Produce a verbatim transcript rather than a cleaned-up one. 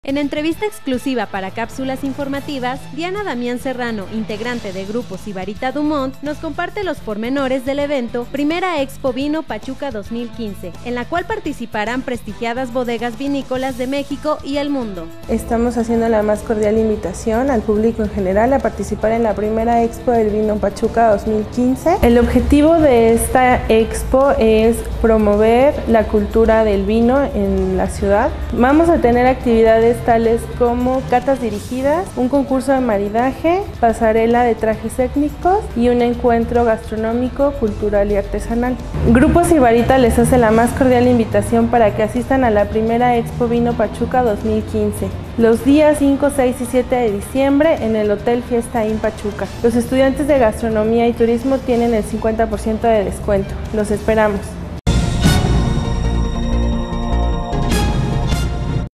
En entrevista exclusiva para Cápsulas Informativas, Diana Damián Serrano, integrante de Grupo Sibarita Dumont, nos comparte los pormenores del evento Primera Expo Vino Pachuca dos mil quince, en la cual participarán prestigiadas bodegas vinícolas de México y el mundo. Estamos haciendo la más cordial invitación al público en general a participar en la Primera Expo del Vino Pachuca dos mil quince. El objetivo de esta expo es promover la cultura del vino en la ciudad. Vamos a tener actividades tales como catas dirigidas, un concurso de maridaje, pasarela de trajes étnicos y un encuentro gastronómico, cultural y artesanal. Grupo Sibarita les hace la más cordial invitación para que asistan a la Primera Expo Vino Pachuca dos mil quince, los días cinco, seis y siete de diciembre en el Hotel Fiesta Inn Pachuca. Los estudiantes de gastronomía y turismo tienen el cincuenta por ciento de descuento. Los esperamos.